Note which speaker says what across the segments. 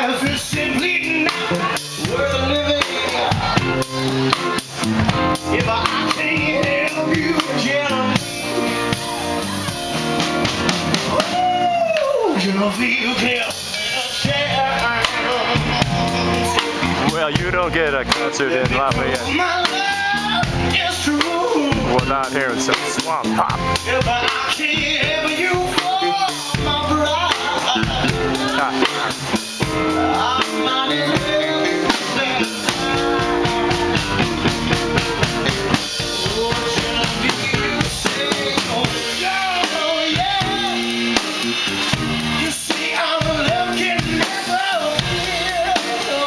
Speaker 1: life is simply not worth living. If I can't help you, Genevieve, can't
Speaker 2: well, you don't get a concert in Lafayette without hearing some swamp pop.
Speaker 1: If I can't have you for my bride, I might as well stand. Oh, Genevieve, say, oh, yeah. You see, our love can never end.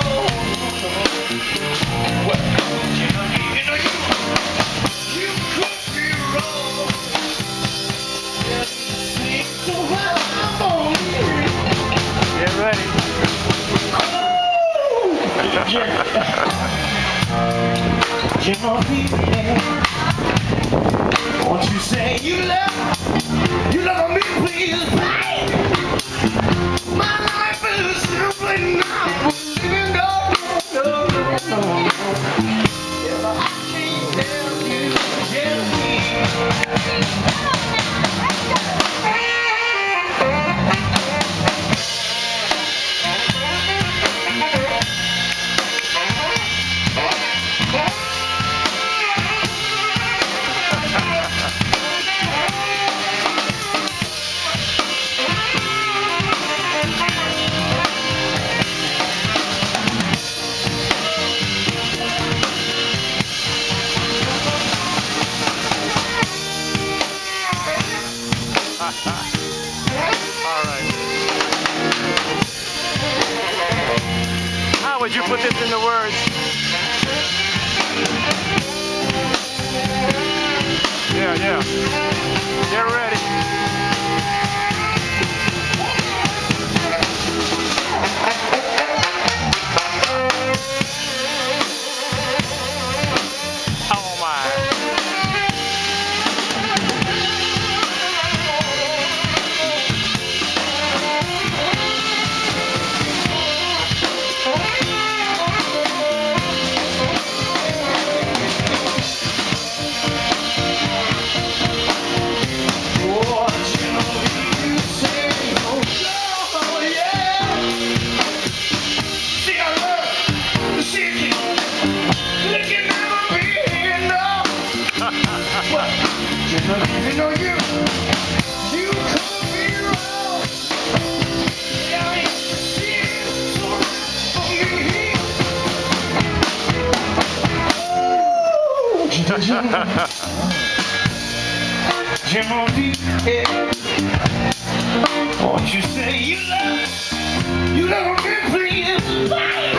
Speaker 1: Well, Genevieve, you know you could be wrong. Just think so well, I'm on you.
Speaker 2: Get ready.
Speaker 1: Genevieve, won't you say you love me, please, babe? My life is simply not living, no. If I can't help you, Genevieve.
Speaker 2: How would you put this into words? Yeah. Get ready. Oh my. You know you could be wrong. Yeah, it's so for me. Genevieve, won't you say you love me, please?